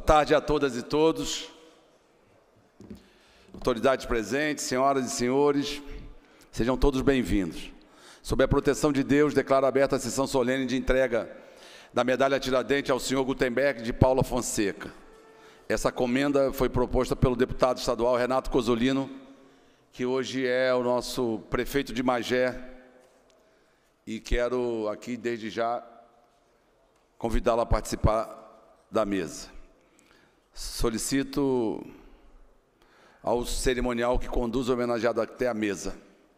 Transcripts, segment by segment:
tarde a todas e todos. Autoridades presentes, senhoras e senhores, sejam todos bem-vindos. Sob a proteção de Deus, declaro aberta a sessão solene de entrega da medalha Tiradentes ao senhor Gutenberg de Paula Fonseca. Essa comenda foi proposta pelo deputado estadual Renato Cozzolino, que hoje é o nosso prefeito de Magé, e quero aqui, desde já, convidá-lo a participar da mesa. Solicito ao cerimonial que conduz o homenageado até a mesa.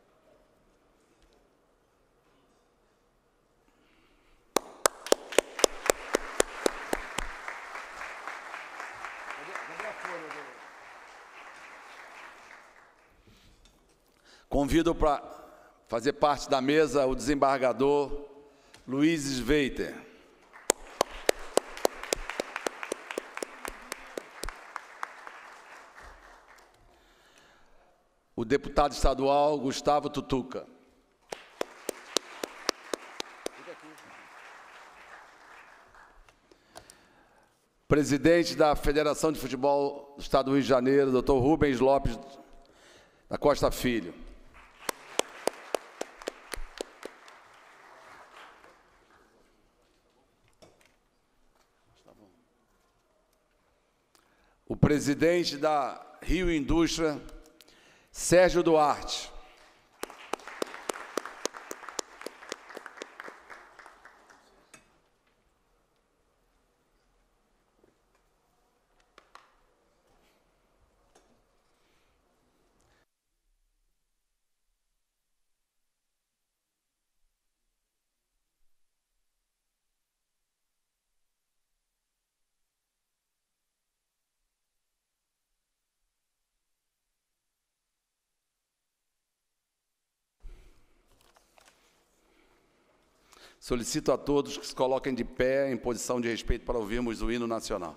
Convido para fazer parte da mesa o desembargador Luiz Sveiter. O deputado estadual Gustavo Tutuca. Presidente da Federação de Futebol do Estado do Rio de Janeiro, Dr. Rubens Lopes da Costa Filho. O presidente da Rio Indústria, Sérgio Duarte. Solicito a todos que se coloquem de pé em posição de respeito para ouvirmos o hino nacional.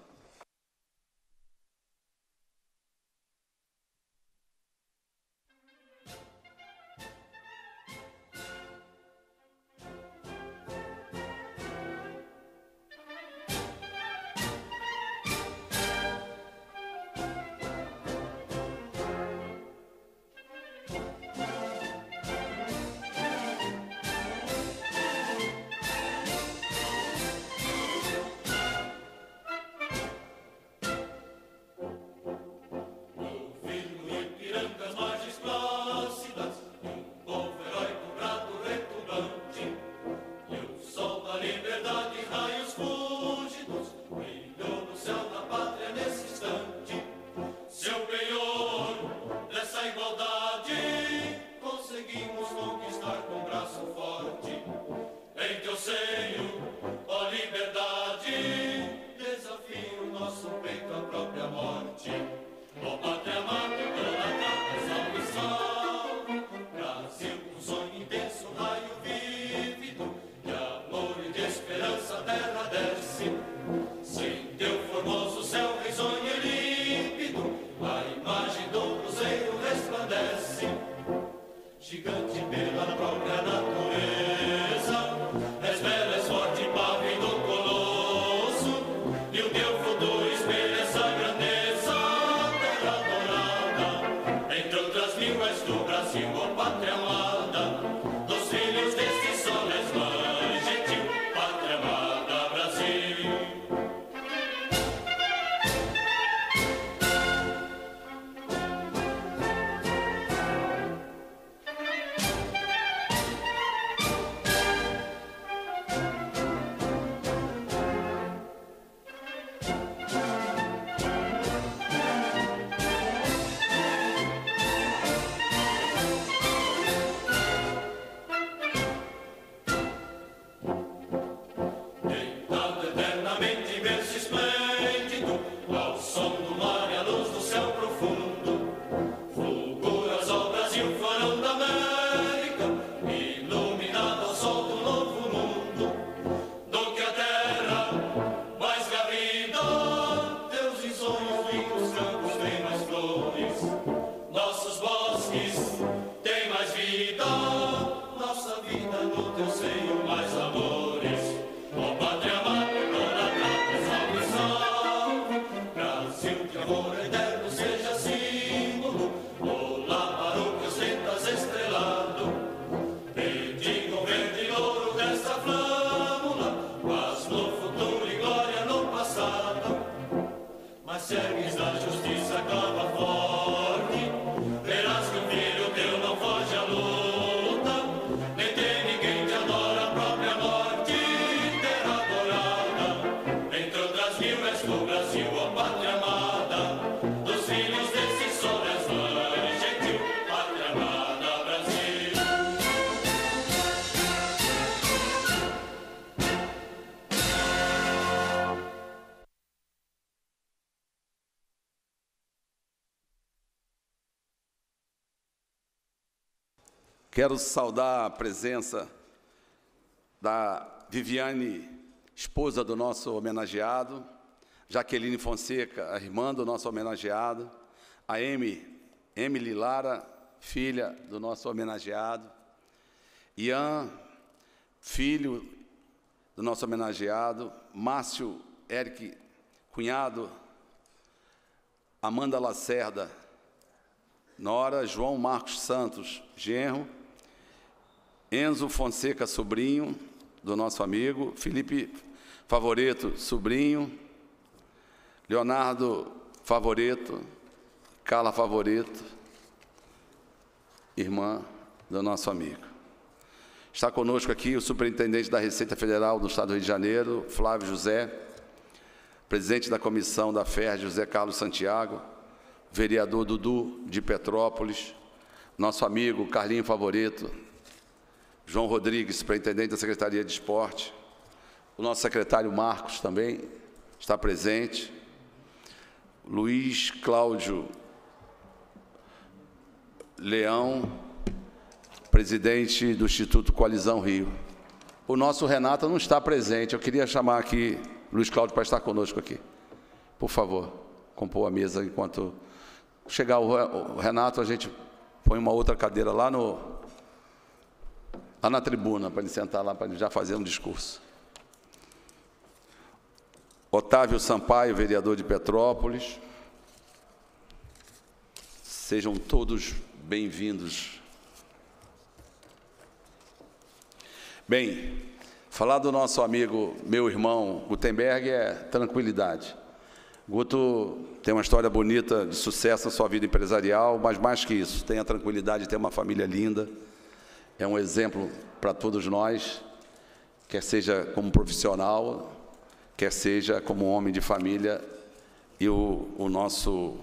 Quero saudar a presença da Viviane, esposa do nosso homenageado, Jaqueline Fonseca, a irmã do nosso homenageado, a Emily Lara, filha do nosso homenageado, Ian, filho do nosso homenageado, Márcio Eric, cunhado, Amanda Lacerda, nora, João Marcos Santos, genro, Enzo Fonseca, sobrinho do nosso amigo, Felipe Favoreto, sobrinho, Leonardo Favoreto, Carla Favoreto, irmã do nosso amigo. Está conosco aqui o superintendente da Receita Federal do Estado do Rio de Janeiro, Flávio José, presidente da comissão da FERJ, José Carlos Santiago, vereador Dudu de Petrópolis, nosso amigo Carlinho Favoreto, João Rodrigues, superintendente da Secretaria de Esporte, o nosso secretário Marcos também está presente, Luiz Cláudio Leão, presidente do Instituto Coalizão Rio. O nosso Renato não está presente, eu queria chamar aqui Luiz Cláudio para estar conosco aqui. Por favor, compor a mesa enquanto chegar o Renato, a gente põe uma outra cadeira lá na tribuna, para ele sentar lá, para ele já fazer um discurso. Otávio Sampaio, vereador de Petrópolis. Sejam todos bem-vindos. Bem, falar do nosso amigo, meu irmão Gutenberg, é tranquilidade. Guto tem uma história bonita de sucesso na sua vida empresarial, mas mais que isso, tem a tranquilidade de ter uma família linda, é um exemplo para todos nós, quer seja como profissional, quer seja como homem de família e o nosso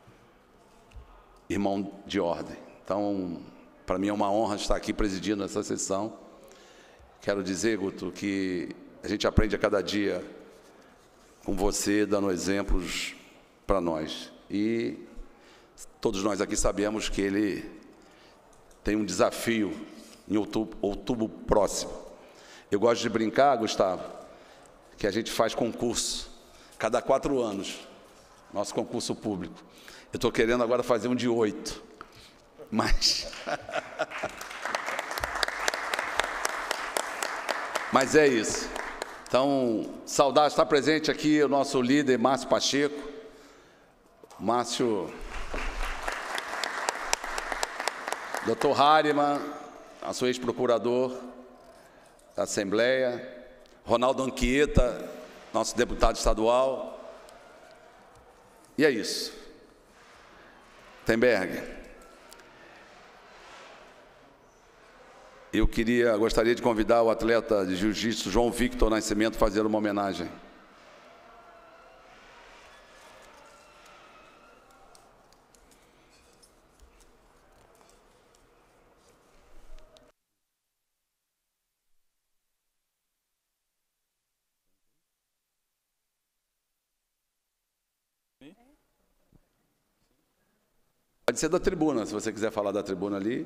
irmão de ordem. Então, para mim é uma honra estar aqui presidindo essa sessão. Quero dizer, Guto, que a gente aprende a cada dia com você, dando exemplos para nós. E todos nós aqui sabemos que ele tem um desafio em outubro próximo. Eu gosto de brincar, Gustavo, que a gente faz concurso, cada 4 anos, nosso concurso público. Eu estou querendo agora fazer um de 8, mas... mas é isso. Então, saudar, está presente aqui o nosso líder, Márcio Pacheco. Márcio, Dr. Hariman, nosso ex-procurador da Assembleia, Ronaldo Anchieta, nosso deputado estadual. E é isso. Gutenberg, eu gostaria de convidar o atleta de jiu-jitsu João Victor Nascimento a fazer uma homenagem. Pode ser da tribuna, se você quiser falar da tribuna ali.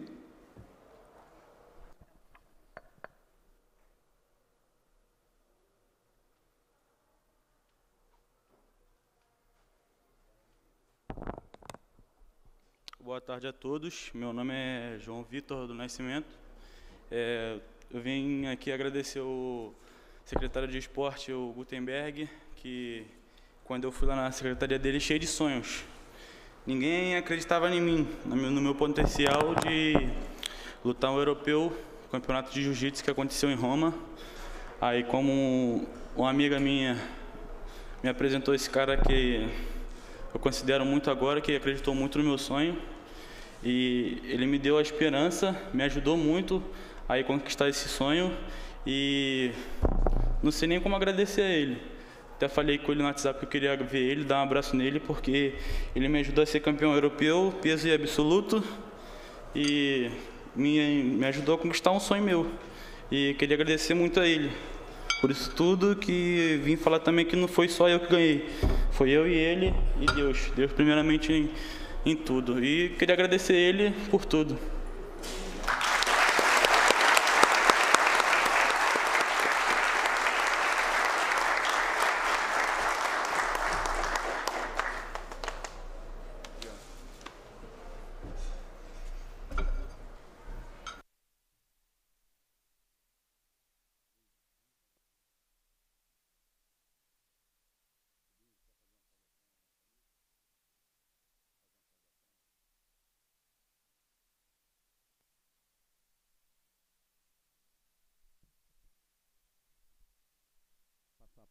Boa tarde a todos. Meu nome é João Vitor do Nascimento. Eu vim aqui agradecer ao secretário de Esporte, o Gutenberg, que quando eu fui lá na secretaria dele, cheio de sonhos. Ninguém acreditava em mim, no meu potencial de lutar um europeu, campeonato de jiu-jitsu que aconteceu em Roma. Aí, como uma amiga minha me apresentou esse cara que eu considero muito agora, que acreditou muito no meu sonho, e ele me deu a esperança, me ajudou muito a conquistar esse sonho, e não sei nem como agradecer a ele. Até falei com ele no WhatsApp que eu queria ver ele, dar um abraço nele, porque ele me ajudou a ser campeão europeu, peso e absoluto, e me ajudou a conquistar um sonho meu. E queria agradecer muito a ele por isso tudo, que vim falar também que não foi só eu que ganhei, foi eu e ele e Deus. Deus primeiramente em tudo. E queria agradecer ele por tudo.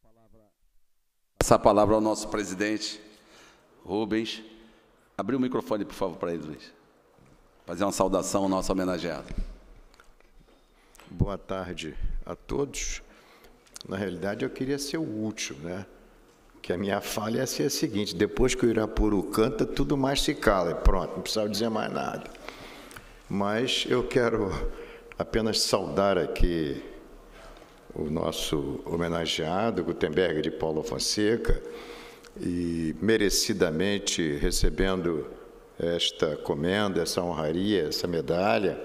Passar a palavra ao nosso presidente, Rubens. Abrir o microfone, por favor, para ele, Luiz. Fazer uma saudação ao nosso homenageado. Boa tarde a todos. Na realidade, eu queria ser o último, né? Que a minha fala ia ser a seguinte: depois que o Irapuru canta, tudo mais se cala. E pronto, não precisava dizer mais nada. Mas eu quero apenas saudar aqui o nosso homenageado, Gutenberg de Paula Fonseca, e merecidamente recebendo esta comenda, essa honraria, essa medalha.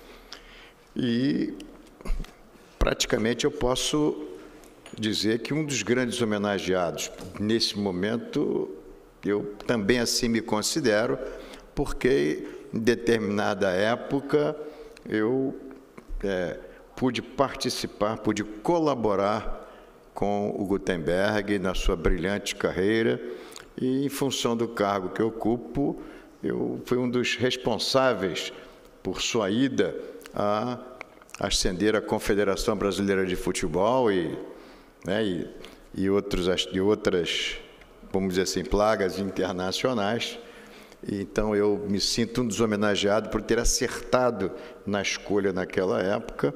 E praticamente eu posso dizer que um dos grandes homenageados nesse momento, eu também assim me considero, porque em determinada época eu pude participar, pude colaborar com o Gutenberg na sua brilhante carreira e, em função do cargo que eu ocupo, eu fui um dos responsáveis por sua ida a ascender a Confederação Brasileira de Futebol e outras, vamos dizer assim, plagas internacionais. Então, eu me sinto um dos homenageados por ter acertado na escolha naquela época.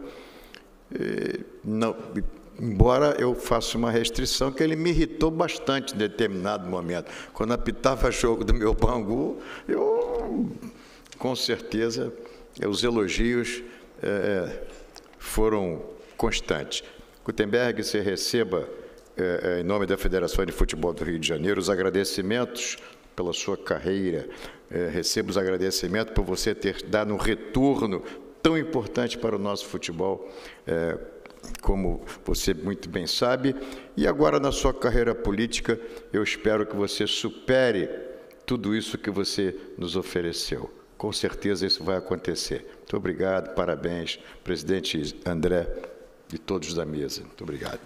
Embora eu faça uma restrição, que ele me irritou bastante em determinado momento. Quando apitava jogo do meu Bangu, com certeza, os elogios foram constantes. Gutenberg, você receba, em nome da Federação de Futebol do Rio de Janeiro, os agradecimentos pela sua carreira, recebo os agradecimentos por você ter dado um retorno tão importante para o nosso futebol, como você muito bem sabe. E agora, na sua carreira política, eu espero que você supere tudo isso que você nos ofereceu. Com certeza isso vai acontecer. Muito obrigado, parabéns, presidente André, e todos da mesa. Muito obrigado.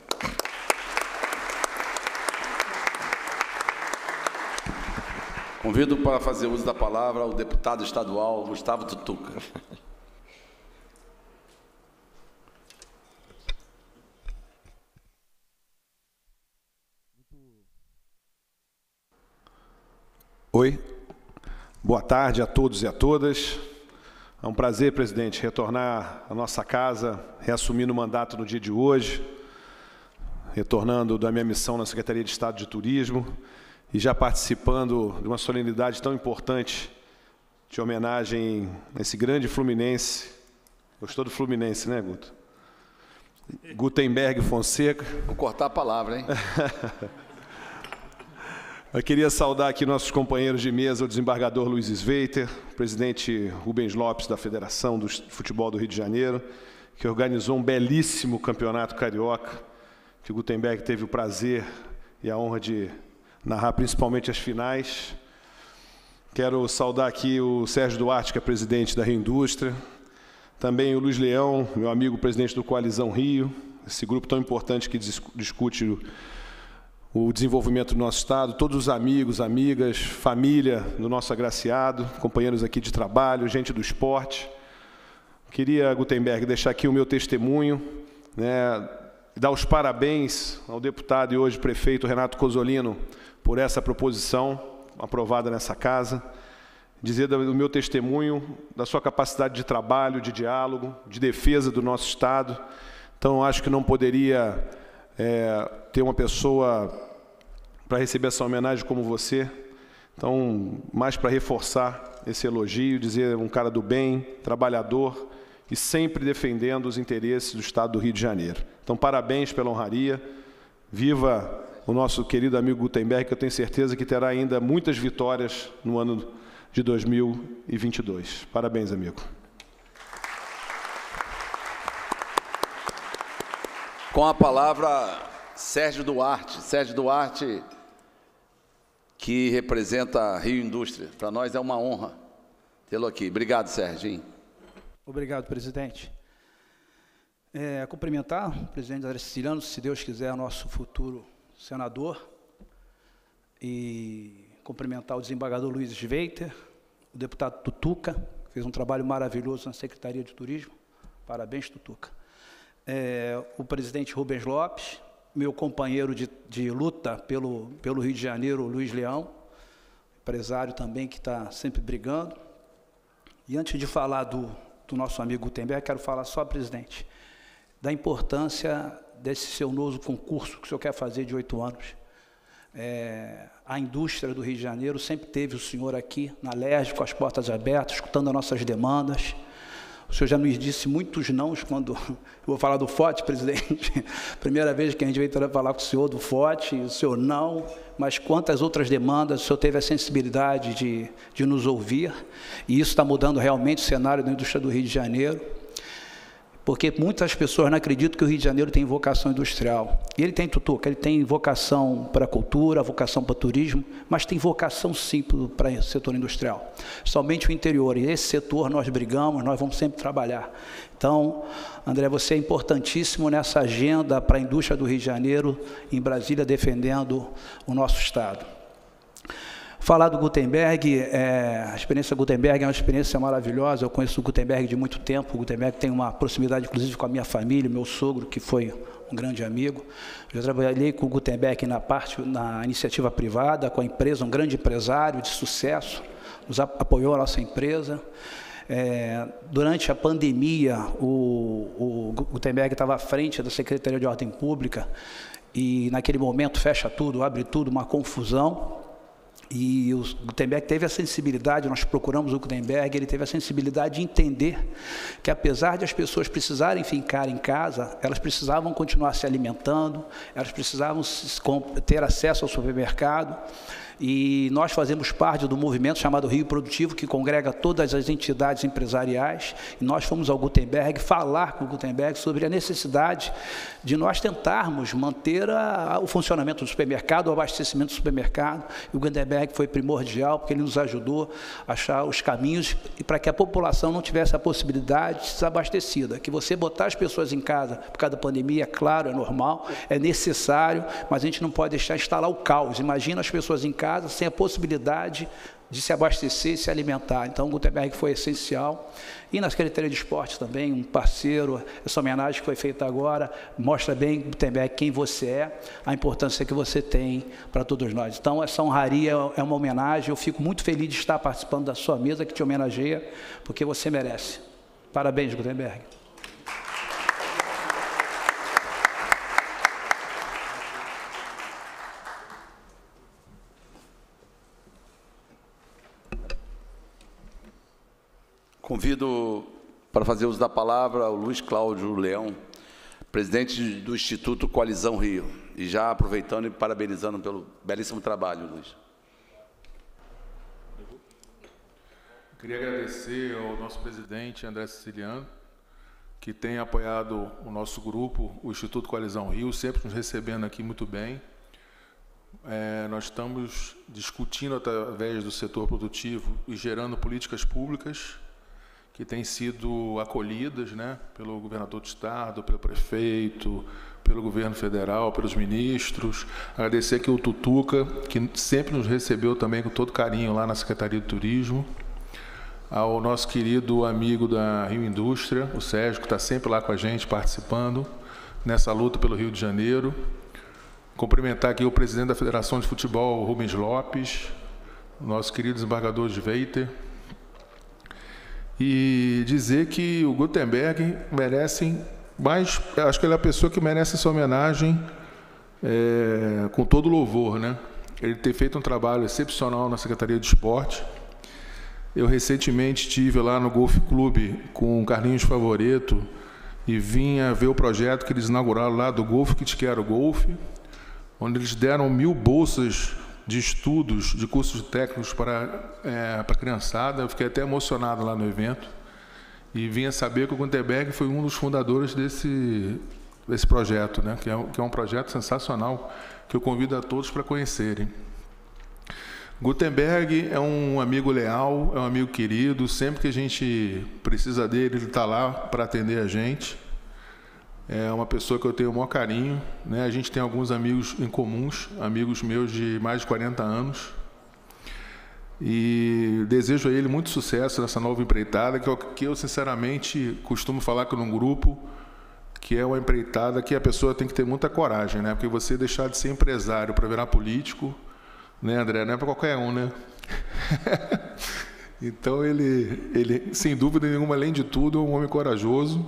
Convido para fazer uso da palavra o deputado estadual Gustavo Tutuca. Oi, boa tarde a todos e a todas. É um prazer, presidente, retornar à nossa casa, reassumindo o mandato no dia de hoje, retornando da minha missão na Secretaria de Estado de Turismo e já participando de uma solenidade tão importante de homenagem a esse grande fluminense. Gostou do Fluminense, né, Guto? Gutenberg Fonseca. Vou cortar a palavra, hein? Eu queria saudar aqui nossos companheiros de mesa, o desembargador Luiz Sveiter, o presidente Rubens Lopes da Federação do Futebol do Rio de Janeiro, que organizou um belíssimo campeonato carioca, que o Gutenberg teve o prazer e a honra de narrar principalmente as finais. Quero saudar aqui o Sérgio Duarte, que é presidente da Rio Indústria, também o Luiz Leão, meu amigo presidente do Coalizão Rio, esse grupo tão importante que discute o desenvolvimento do nosso Estado, todos os amigos, amigas, família do nosso agraciado, companheiros aqui de trabalho, gente do esporte. Queria, Gutenberg, deixar aqui o meu testemunho, dar os parabéns ao deputado e hoje prefeito Renato Cozzolino por essa proposição aprovada nessa casa, dizer do meu testemunho, da sua capacidade de trabalho, de diálogo, de defesa do nosso Estado. Então, acho que não poderia ter uma pessoa para receber essa homenagem como você. Então, mais para reforçar esse elogio, dizer um cara do bem, trabalhador e sempre defendendo os interesses do Estado do Rio de Janeiro. Então, parabéns pela honraria. Viva o nosso querido amigo Gutenberg, que eu tenho certeza que terá ainda muitas vitórias no ano de 2022. Parabéns, amigo. Com a palavra, Sérgio Duarte. Sérgio Duarte, que representa a Rio Indústria. Para nós é uma honra tê-lo aqui. Obrigado, Serginho. Obrigado, presidente. Cumprimentar o presidente André Siciliano, se Deus quiser, nosso futuro senador, e cumprimentar o desembargador Luiz Sveiter, o deputado Tutuca, que fez um trabalho maravilhoso na Secretaria de Turismo. Parabéns, Tutuca. O presidente Rubens Lopes, meu companheiro de luta pelo Rio de Janeiro, Luiz Leão, empresário também que está sempre brigando. E antes de falar do nosso amigo Gutenberg, quero falar só, presidente, da importância desse seu novo concurso que o senhor quer fazer de 8 anos. A indústria do Rio de Janeiro sempre teve o senhor aqui na LERJ, com as portas abertas, escutando as nossas demandas. O senhor já nos disse muitos nãos quando... Eu vou falar do FOT, presidente. Primeira vez que a gente veio falar com o senhor do FOT, o senhor não, mas quantas outras demandas, o senhor teve a sensibilidade de nos ouvir, e isso está mudando realmente o cenário da indústria do Rio de Janeiro, porque muitas pessoas não acreditam que o Rio de Janeiro tem vocação industrial. E ele tem, Tutuca, ele tem vocação para a cultura, vocação para o turismo, mas tem vocação sim para o setor industrial. Somente o interior, e esse setor nós brigamos, nós vamos sempre trabalhar. Então, André, você é importantíssimo nessa agenda para a indústria do Rio de Janeiro, em Brasília, defendendo o nosso Estado. Falar do Gutenberg, a experiência Gutenberg é uma experiência maravilhosa. Eu conheço o Gutenberg de muito tempo. O Gutenberg tem uma proximidade, inclusive, com a minha família, meu sogro, que foi um grande amigo. Eu trabalhei com o Gutenberg na iniciativa privada, com a empresa, um grande empresário de sucesso, nos apoiou a nossa empresa. Durante a pandemia, o Gutenberg estava à frente da Secretaria de Ordem Pública e, naquele momento, fecha tudo, abre tudo, uma confusão. E o Gutenberg teve a sensibilidade, nós procuramos o Gutenberg, ele teve a sensibilidade de entender que, apesar de as pessoas precisarem ficar em casa, elas precisavam continuar se alimentando, elas precisavam ter acesso ao supermercado. E nós fazemos parte do movimento chamado Rio Produtivo, que congrega todas as entidades empresariais, e nós fomos ao Gutenberg falar com o Gutenberg sobre a necessidade de nós tentarmos manter o funcionamento do supermercado, o abastecimento do supermercado. E o Gutenberg foi primordial, porque ele nos ajudou a achar os caminhos e para que a população não tivesse a possibilidade de ser desabastecida. Que você botar as pessoas em casa por causa da pandemia, é claro, é normal, é necessário, mas a gente não pode deixar instalar o caos. Imagina as pessoas em casa sem a possibilidade de se abastecer e se alimentar. Então, o Gutenberg foi essencial. E na Secretaria de Esporte também, um parceiro. Essa homenagem que foi feita agora mostra bem, Gutenberg, quem você é, a importância que você tem para todos nós. Então, essa honraria é uma homenagem. Eu fico muito feliz de estar participando da sua mesa, que te homenageia, porque você merece. Parabéns, Gutenberg. Convido para fazer uso da palavra o Luiz Cláudio Leão, presidente do Instituto Coalizão Rio. E já aproveitando e parabenizando pelo belíssimo trabalho, Luiz. Eu queria agradecer ao nosso presidente, André Siciliano, que tem apoiado o nosso grupo, o Instituto Coalizão Rio, sempre nos recebendo aqui muito bem. Nós estamos discutindo através do setor produtivo e gerando políticas públicas que têm sido acolhidas, né, pelo governador do Estado, pelo prefeito, pelo governo federal, pelos ministros. Agradecer aqui o Tutuca, que sempre nos recebeu também com todo carinho lá na Secretaria de Turismo. Ao nosso querido amigo da Rio Indústria, o Sérgio, que está sempre lá com a gente, participando nessa luta pelo Rio de Janeiro. Cumprimentar aqui o presidente da Federação de Futebol, Rubens Lopes, o nosso querido desembargador Sveiter, e dizer que o Gutenberg merece mais, acho que ele é a pessoa que merece essa homenagem com todo louvor, né? Ele tem feito um trabalho excepcional na Secretaria de Esporte. Eu recentemente estive lá no Golf Clube com o Carlinhos Favoreto e vinha ver o projeto que eles inauguraram lá do Golf que te quero Golf, onde eles deram 1000 bolsas de estudos, de cursos técnicos para a criançada. Eu fiquei até emocionado lá no evento e vinha saber que o Gutenberg foi um dos fundadores desse projeto, né? que é um projeto sensacional que eu convido a todos para conhecerem. Gutenberg é um amigo leal, é um amigo querido. Sempre que a gente precisa dele, ele está lá para atender a gente. É uma pessoa que eu tenho o maior carinho, né? A gente tem alguns amigos em comuns, amigos meus de mais de 40 anos. E desejo a ele muito sucesso nessa nova empreitada, que eu sinceramente costumo falar que num grupo que é uma empreitada que a pessoa tem que ter muita coragem, né? Porque você deixar de ser empresário para virar político, né, André? Não é para qualquer um, né? Então ele, sem dúvida nenhuma, além de tudo, é um homem corajoso.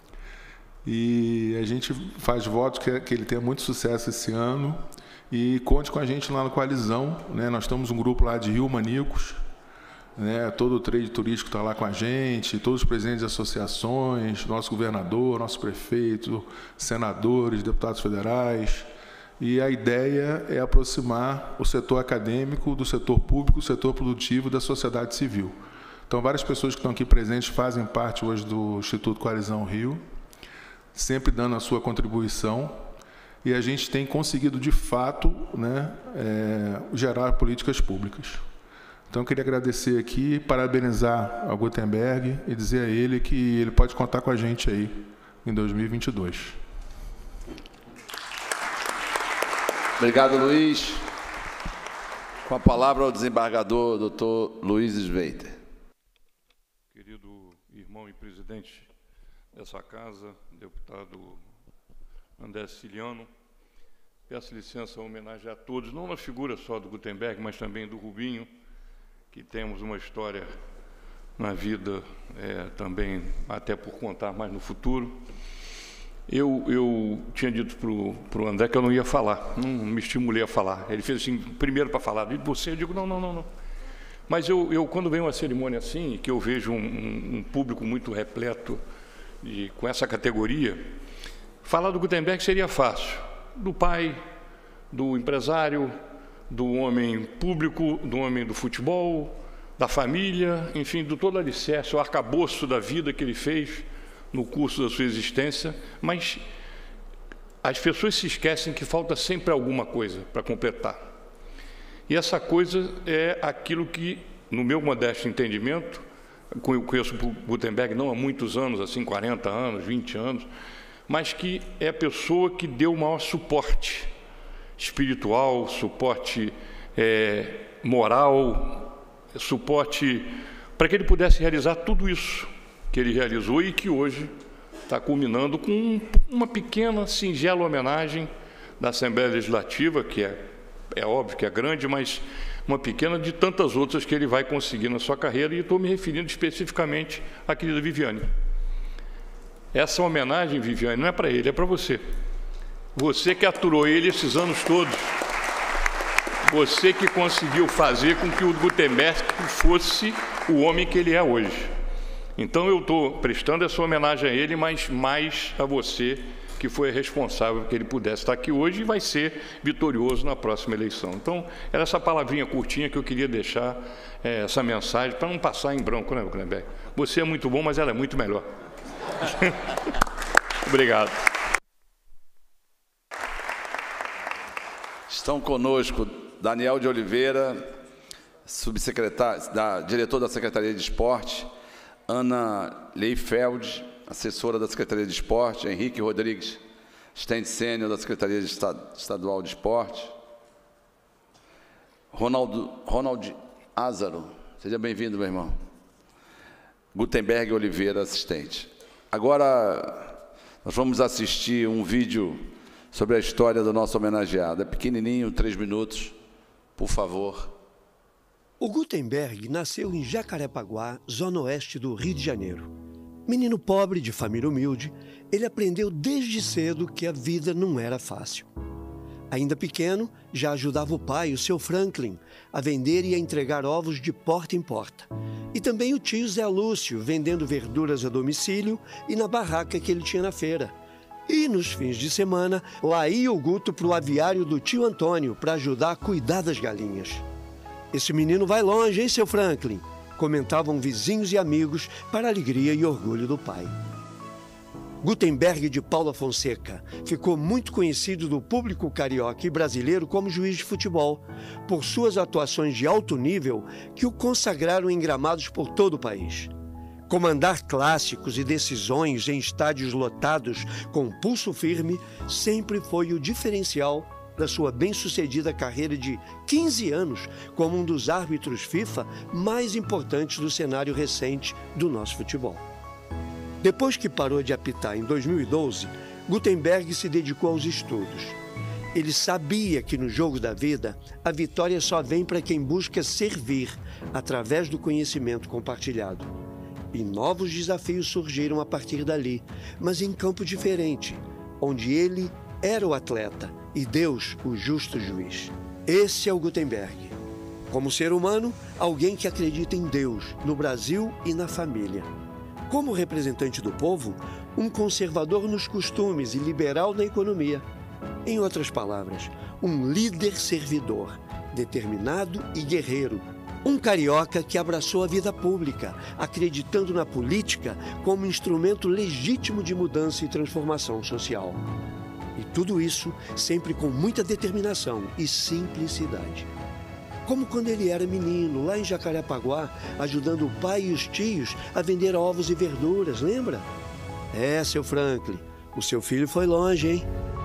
E a gente faz votos que ele tenha muito sucesso esse ano. E conte com a gente lá na Coalizão, né? Nós estamos um grupo lá de Rio Manicos, né? Todo o trade turístico está lá com a gente, todos os presidentes de associações, nosso governador, nosso prefeito, senadores, deputados federais. E a ideia é aproximar o setor acadêmico do setor público, do setor produtivo da sociedade civil. Então, várias pessoas que estão aqui presentes fazem parte hoje do Instituto Coalizão Rio, sempre dando a sua contribuição. E a gente tem conseguido, de fato, né, gerar políticas públicas. Então, eu queria agradecer aqui, parabenizar ao Gutenberg e dizer a ele que ele pode contar com a gente aí em 2022. Obrigado, Luiz. Com a palavra o desembargador, doutor Luiz Sveiter. Querido irmão e presidente dessa casa, deputado André Siciliano, peço licença a homenagear a todos, não na figura só do Gutenberg, mas também do Rubinho, que temos uma história na vida também, até por contar mais no futuro. Eu tinha dito para o André que eu não ia falar, não me estimulei a falar. Ele fez assim, primeiro para falar, e você? Eu digo, não. Mas eu quando vem uma cerimônia assim, que eu vejo um público muito repleto com essa categoria, falar do Gutenberg seria fácil, do pai, do empresário, do homem público, do homem do futebol, da família, enfim, do todo alicerce, o arcabouço da vida que ele fez no curso da sua existência, mas as pessoas se esquecem que falta sempre alguma coisa para completar. E essa coisa é aquilo que, no meu modesto entendimento, eu conheço o Gutenberg não há muitos anos, assim, 40 anos, 20 anos, mas que é a pessoa que deu o maior suporte espiritual, suporte moral, suporte para que ele pudesse realizar tudo isso que ele realizou e que hoje está culminando com uma pequena, singela homenagem da Assembleia Legislativa, que é óbvio que é grande, mas uma pequena de tantas outras que ele vai conseguir na sua carreira, e estou me referindo especificamente à querida Viviane. Essa homenagem, Viviane, não é para ele, é para você. Você que aturou ele esses anos todos. Você que conseguiu fazer com que o Gutenberg fosse o homem que ele é hoje. Então, eu estou prestando essa homenagem a ele, mas mais a você, que foi responsável por que ele pudesse estar aqui hoje e vai ser vitorioso na próxima eleição. Então, era essa palavrinha curtinha que eu queria deixar, essa mensagem, para não passar em branco, né, Gutenberg? Você é muito bom, mas ela é muito melhor. Obrigado. Estão conosco Daniel de Oliveira, subsecretário, diretor da Secretaria de Esporte, Ana Leifeld, assessora da Secretaria de Esporte, Henrique Rodrigues, assistente sênior da Secretaria Estadual de Esporte, Ronald Ázaro, seja bem-vindo, meu irmão. Gutenberg Oliveira, assistente. Agora, nós vamos assistir um vídeo sobre a história do nosso homenageado. É pequenininho, 3 minutos, por favor. O Gutenberg nasceu em Jacarepaguá, zona oeste do Rio de Janeiro. Menino pobre, de família humilde, ele aprendeu desde cedo que a vida não era fácil. Ainda pequeno, já ajudava o pai, o seu Franklin, a vender e a entregar ovos de porta em porta. E também o tio Zé Lúcio, vendendo verduras a domicílio e na barraca que ele tinha na feira. E nos fins de semana, lá ia o Guto para o aviário do tio Antônio para ajudar a cuidar das galinhas. Esse menino vai longe, hein, seu Franklin? Comentavam vizinhos e amigos para a alegria e orgulho do pai. Gutenberg de Paula Fonseca ficou muito conhecido do público carioca e brasileiro como juiz de futebol, por suas atuações de alto nível que o consagraram em gramados por todo o país. Comandar clássicos e decisões em estádios lotados com pulso firme sempre foi o diferencial da sua bem-sucedida carreira de 15 anos como um dos árbitros FIFA mais importantes do cenário recente do nosso futebol. Depois que parou de apitar em 2012, Gutenberg se dedicou aos estudos. Ele sabia que no jogo da vida, a vitória só vem para quem busca servir através do conhecimento compartilhado. E novos desafios surgiram a partir dali, mas em campo diferente, onde ele era o atleta e Deus o justo juiz. Esse é o Gutenberg. Como ser humano, alguém que acredita em Deus, no Brasil e na família. Como representante do povo, um conservador nos costumes e liberal na economia. Em outras palavras, um líder servidor, determinado e guerreiro. Um carioca que abraçou a vida pública, acreditando na política como instrumento legítimo de mudança e transformação social. E tudo isso sempre com muita determinação e simplicidade. Como quando ele era menino, lá em Jacarepaguá, ajudando o pai e os tios a vender ovos e verduras, lembra? É, seu Franklin, o seu filho foi longe, hein?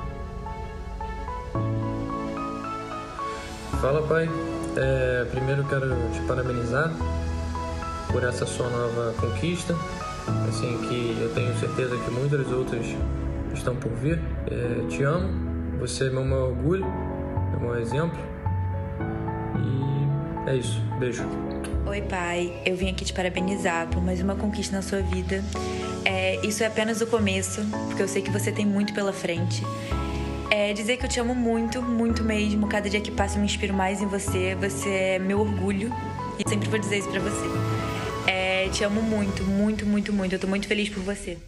Fala, pai. Primeiro quero te parabenizar por essa sua nova conquista, assim, que eu tenho certeza que muitas outras estão por vir. Te amo, você é meu maior orgulho, meu maior exemplo, e é isso, beijo. Oi, pai, eu vim aqui te parabenizar por mais uma conquista na sua vida. Isso é apenas o começo, porque eu sei que você tem muito pela frente. Dizer que eu te amo muito, muito mesmo. Cada dia que passa eu me inspiro mais em você. Você é meu orgulho e sempre vou dizer isso pra você. Te amo muito, muito, muito, muito. Eu tô muito feliz por você.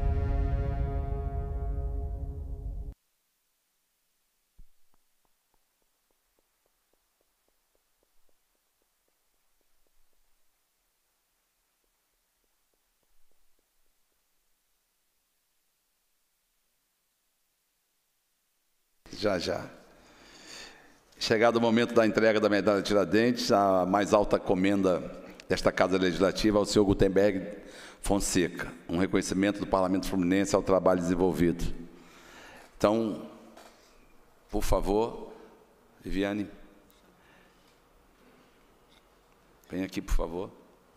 Já. Chegado o momento da entrega da medalha Tiradentes, a mais alta comenda desta Casa Legislativa ao senhor Gutenberg Fonseca, um reconhecimento do Parlamento Fluminense ao trabalho desenvolvido. Então, por favor, Viviane, vem aqui, por favor.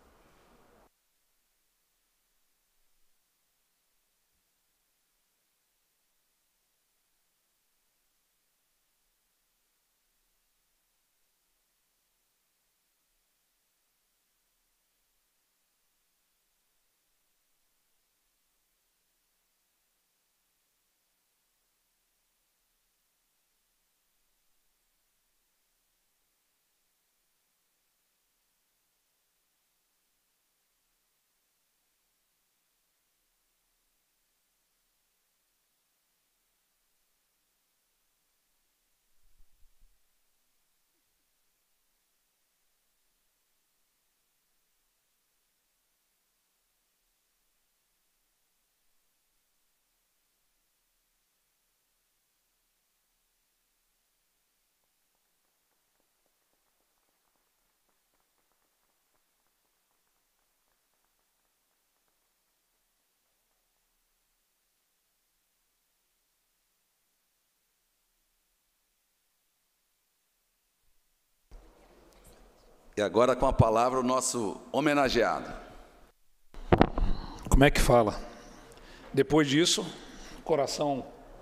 E agora com a palavra o nosso homenageado. Como é que fala? Depois disso, coração...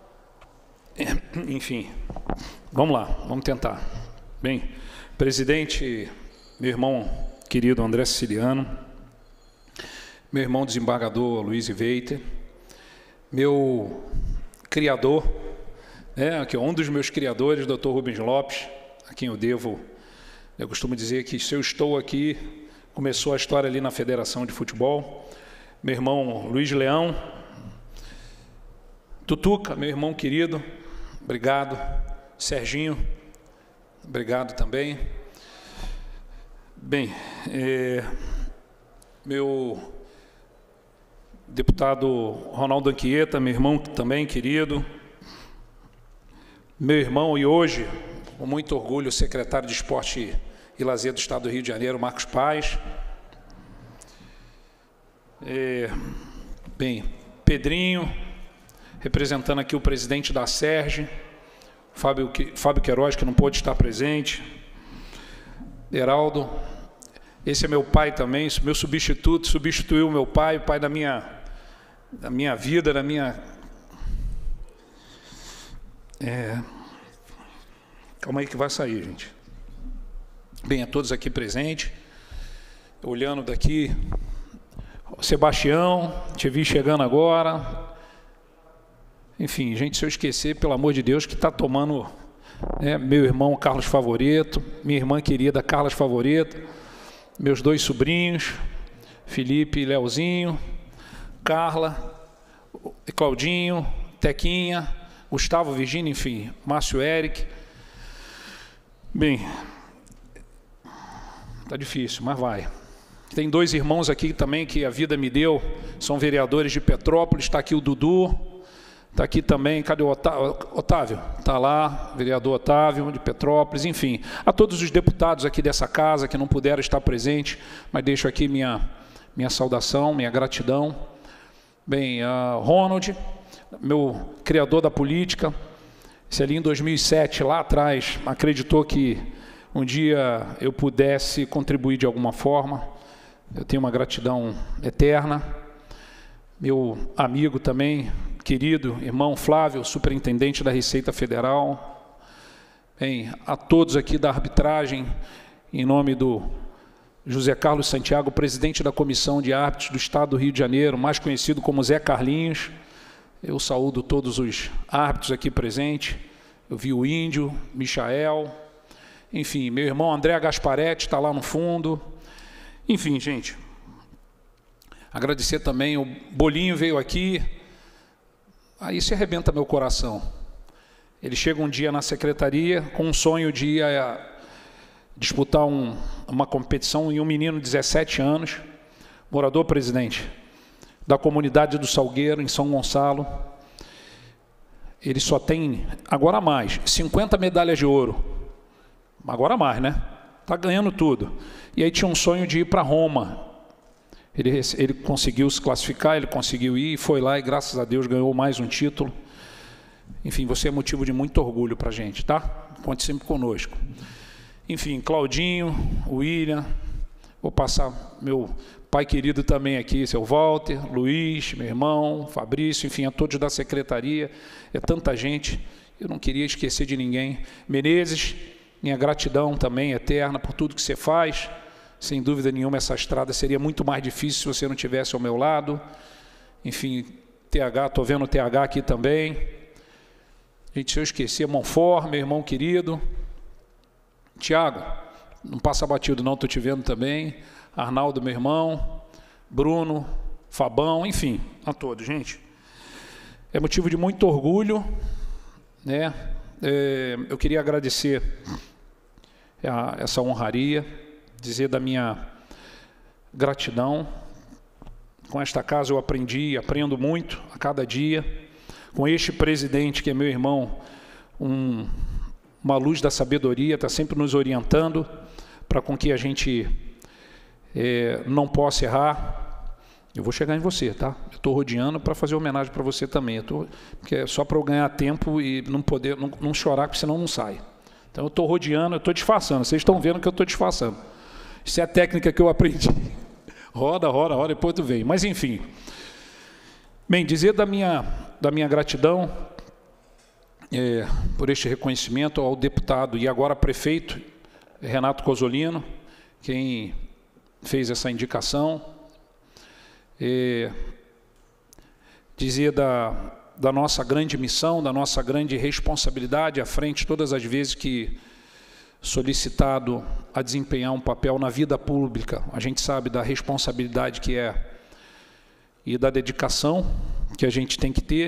Enfim, vamos lá, vamos tentar. Bem, presidente, meu irmão querido André Siciliano, meu irmão desembargador Luiz Veiter, meu criador, aqui, um dos meus criadores, Dr. Rubens Lopes, a quem eu devo... Eu costumo dizer que se eu estou aqui, começou a história ali na Federação de Futebol. Meu irmão Luiz Leão, Tutuca, meu irmão querido, obrigado. Serginho, obrigado também. Bem, meu deputado Ronaldo Anchieta, meu irmão também querido. Meu irmão e hoje... com muito orgulho, o secretário de Esporte e Lazer do Estado do Rio de Janeiro, Marcos Paz. Bem, Pedrinho, representando aqui o presidente da SERJ, Fábio Queiroz, que não pôde estar presente. Heraldo, esse é meu pai também, meu substituto, substituiu meu pai, o pai da minha da minha vida, da minha... Calma aí que vai sair, gente. Bem, a todos aqui presentes, olhando daqui, Sebastião, te vi chegando agora. Enfim, gente, se eu esquecer, pelo amor de Deus, que está tomando, né, meu irmão Carlos Favorito, minha irmã querida Carlos Favorito, meus 2 sobrinhos, Felipe e Leozinho, Carla, Claudinho, Tequinha, Gustavo, Virgínia, enfim, Márcio Eric. Bem, tá difícil, mas vai. Tem 2 irmãos aqui também que a vida me deu, são vereadores de Petrópolis, está aqui o Dudu, está aqui também, cadê o Otávio? Está lá, vereador Otávio, de Petrópolis, enfim. A todos os deputados aqui dessa casa que não puderam estar presentes, mas deixo aqui minha saudação, minha gratidão. Bem, Ronald, meu criador da política, esse ali em 2007, lá atrás, acreditou que um dia eu pudesse contribuir de alguma forma. Eu tenho uma gratidão eterna. Meu amigo também, querido irmão Flávio, superintendente da Receita Federal. Bem, a todos aqui da arbitragem, em nome do José Carlos Santiago, presidente da Comissão de Árbitros do Estado do Rio de Janeiro, mais conhecido como Zé Carlinhos. Eu saúdo todos os árbitros aqui presentes. Eu vi o Índio, Michael, enfim, meu irmão André Gasparetti está lá no fundo. Enfim, gente, agradecer também, o Bolinho veio aqui, aí se arrebenta meu coração. Ele chega um dia na secretaria com um sonho de ir disputar uma competição, e um menino de 17 anos, morador, presidente, da comunidade do Salgueiro, em São Gonçalo. Ele só tem, agora mais, 50 medalhas de ouro. Agora mais, né? Está ganhando tudo. E aí tinha um sonho de ir para Roma. Ele conseguiu se classificar, ele conseguiu ir, foi lá e, graças a Deus, ganhou mais um título. Enfim, você é motivo de muito orgulho para a gente, tá? Conte sempre conosco. Enfim, Claudinho, William, vou passar meu pai querido também aqui, seu Walter, Luiz, meu irmão, Fabrício, enfim, a todos da secretaria, é tanta gente, eu não queria esquecer de ninguém. Menezes, minha gratidão também eterna por tudo que você faz, sem dúvida nenhuma essa estrada seria muito mais difícil se você não estivesse ao meu lado. Enfim, TH, estou vendo o TH aqui também. Gente, se eu esquecer, Monfort, meu irmão querido. Tiago, não passa batido não, estou te vendo também. Arnaldo, meu irmão. Bruno, Fabão, enfim, a todos, gente. É motivo de muito orgulho, né? Eu queria agradecer essa honraria, dizer da minha gratidão. Com esta casa eu aprendi e aprendo muito a cada dia. Com este presidente, que é meu irmão, uma luz da sabedoria, está sempre nos orientando para com que a gente não possa errar. Eu vou chegar em você, tá? Eu estou rodeando para fazer homenagem para você também. Porque é só para eu ganhar tempo e não poder, não chorar, porque senão não sai. Então eu estou rodeando, eu estou disfarçando. Vocês estão vendo que eu estou disfarçando. Isso é a técnica que eu aprendi. Roda, depois tu vem. Mas enfim. Bem, dizer da minha gratidão por este reconhecimento ao deputado e agora prefeito Renato Cozzolino, quem fez essa indicação. Dizer da nossa grande missão, da nossa grande responsabilidade à frente, todas as vezes que solicitado a desempenhar um papel na vida pública, a gente sabe da responsabilidade que é e da dedicação que a gente tem que ter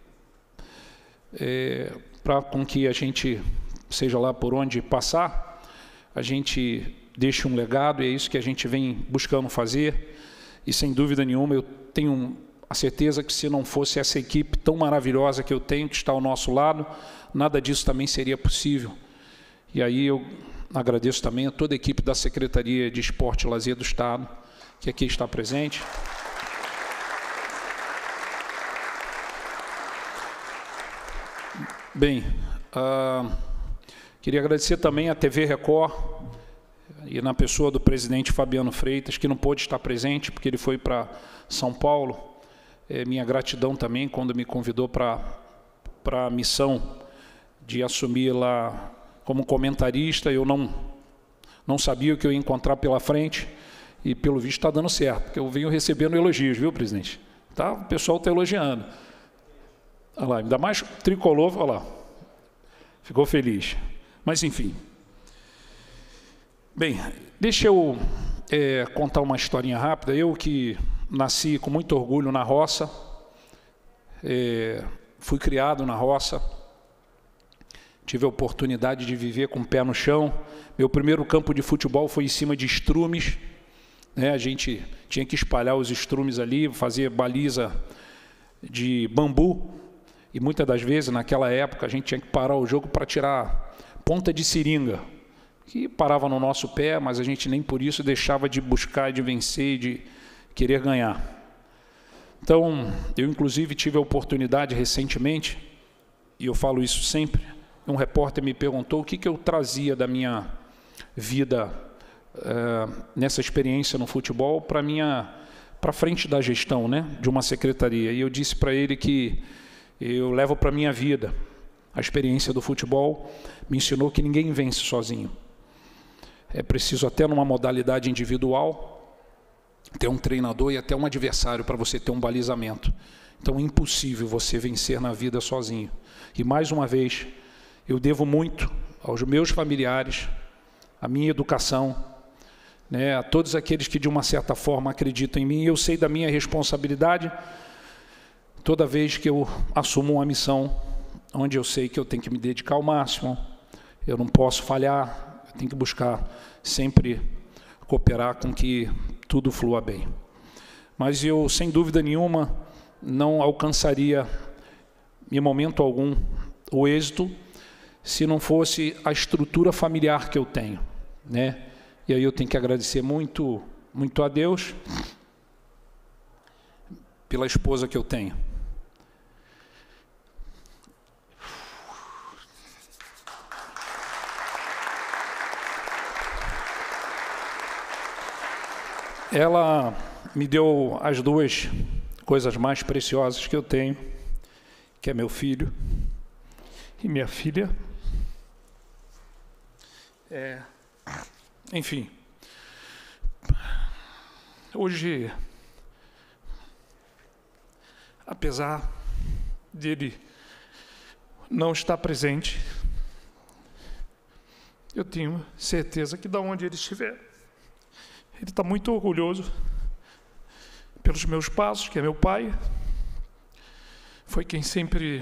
para com que a gente, seja lá por onde passar, a gente deixe um legado, e é isso que a gente vem buscando fazer. E, sem dúvida nenhuma, eu tenho a certeza que, se não fosse essa equipe tão maravilhosa que eu tenho, que está ao nosso lado, nada disso também seria possível. E aí eu agradeço também a toda a equipe da Secretaria de Esporte e Lazer do Estado, que aqui está presente. Bem, queria agradecer também à TV Record, e na pessoa do presidente Fabiano Freitas, que não pôde estar presente, porque ele foi para São Paulo, minha gratidão também quando me convidou para a missão de assumir lá como comentarista. Eu não sabia o que eu ia encontrar pela frente e, pelo visto, está dando certo, porque eu venho recebendo elogios, viu, presidente? Tá, o pessoal está elogiando. Olha lá, ainda mais tricolor, olha lá, ficou feliz. Mas, enfim. Bem, deixa eu contar uma historinha rápida. Eu que nasci com muito orgulho na roça, fui criado na roça, tive a oportunidade de viver com o pé no chão. Meu primeiro campo de futebol foi em cima de estrumes, né? A gente tinha que espalhar os estrumes ali, fazer baliza de bambu, e muitas das vezes, naquela época, a gente tinha que parar o jogo para tirar ponta de seringa, que parava no nosso pé, mas a gente nem por isso deixava de buscar, de vencer, de querer ganhar. Então, eu inclusive tive a oportunidade recentemente, e eu falo isso sempre, um repórter me perguntou o que eu trazia da minha vida nessa experiência no futebol para frente da gestão, né, de uma secretaria. E eu disse para ele que eu levo para a minha vida. A experiência do futebol me ensinou que ninguém vence sozinho. É preciso, até numa modalidade individual, ter um treinador e até um adversário para você ter um balizamento. Então é impossível você vencer na vida sozinho. E mais uma vez, eu devo muito aos meus familiares, à minha educação, né, a todos aqueles que de uma certa forma acreditam em mim. Eu sei da minha responsabilidade toda vez que eu assumo uma missão onde eu sei que eu tenho que me dedicar ao máximo, eu não posso falhar, eu tenho que buscar sempre cooperar com que tudo flua bem. Mas eu, sem dúvida nenhuma, não alcançaria, em momento algum, o êxito se não fosse a estrutura familiar que eu tenho, né? E aí eu tenho que agradecer muito, muito a Deus pela esposa que eu tenho. Ela me deu as duas coisas mais preciosas que eu tenho, que é meu filho e minha filha. Enfim, hoje, apesar dele não estar presente, eu tenho certeza que de onde ele estiver, ele está muito orgulhoso pelos meus passos, que é meu pai. Foi quem sempre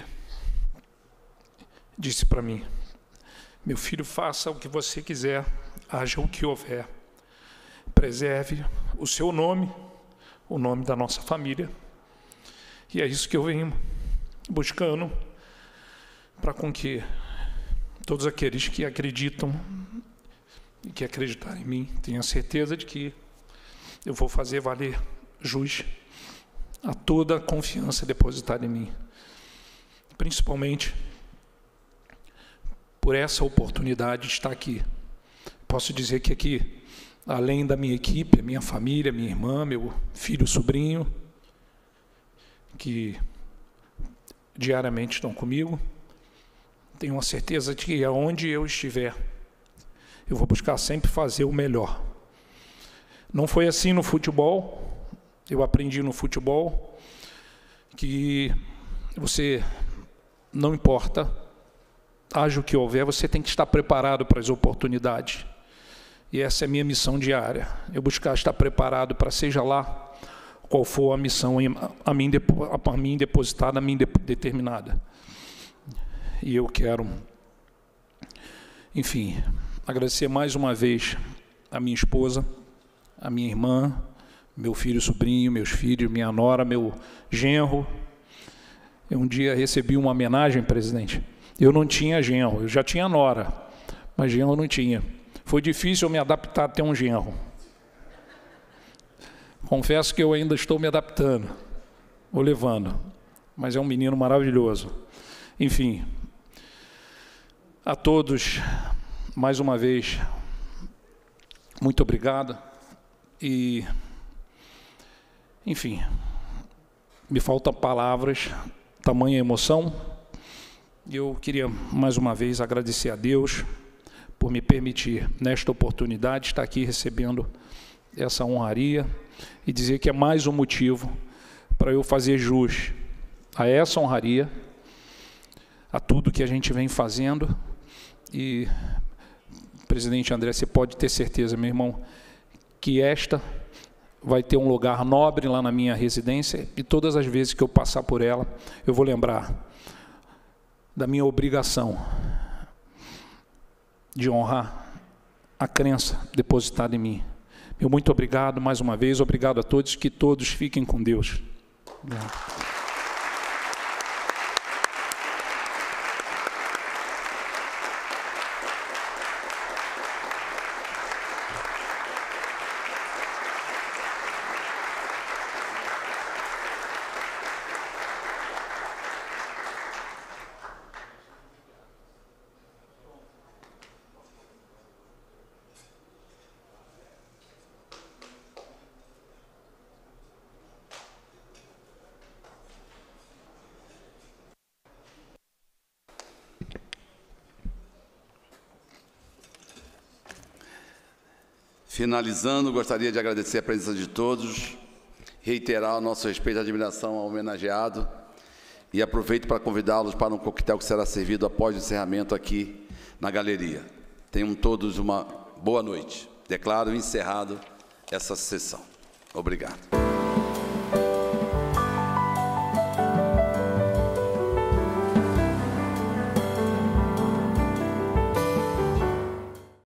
disse para mim: meu filho, faça o que você quiser, haja o que houver. Preserve o seu nome, o nome da nossa família. E é isso que eu venho buscando para com que todos aqueles que acreditam e que acreditarem em mim tenham certeza de que eu vou fazer valer jus a toda a confiança depositada em mim, principalmente por essa oportunidade de estar aqui. Posso dizer que aqui, além da minha equipe, minha família, minha irmã, meu filho, sobrinho, que diariamente estão comigo, tenho a certeza de que aonde eu estiver, eu vou buscar sempre fazer o melhor. Não foi assim no futebol. Eu aprendi no futebol que você, não importa, haja o que houver, você tem que estar preparado para as oportunidades. E essa é a minha missão diária. Eu buscar estar preparado para, seja lá qual for a missão a mim depositada, a mim determinada. E eu quero, enfim, agradecer mais uma vez a minha esposa, a minha irmã, meu filho, sobrinho, meus filhos, minha nora, meu genro. Eu um dia recebi uma homenagem, presidente. Eu não tinha genro, eu já tinha nora, mas genro eu não tinha. Foi difícil eu me adaptar a ter um genro. Confesso que eu ainda estou me adaptando, ou levando, mas é um menino maravilhoso. Enfim, a todos, mais uma vez, muito obrigado. E, enfim, me faltam palavras, tamanha emoção. Eu queria, mais uma vez, agradecer a Deus por me permitir, nesta oportunidade, estar aqui recebendo essa honraria e dizer que é mais um motivo para eu fazer jus a essa honraria, a tudo que a gente vem fazendo. E, presidente André, você pode ter certeza, meu irmão, que esta vai ter um lugar nobre lá na minha residência, e todas as vezes que eu passar por ela, eu vou lembrar da minha obrigação de honrar a crença depositada em mim. Meu muito obrigado mais uma vez, obrigado a todos, que todos fiquem com Deus. Obrigado. Finalizando, gostaria de agradecer a presença de todos, reiterar o nosso respeito e admiração ao homenageado e aproveito para convidá-los para um coquetel que será servido após o encerramento aqui na galeria. Tenham todos uma boa noite. Declaro encerrado essa sessão. Obrigado.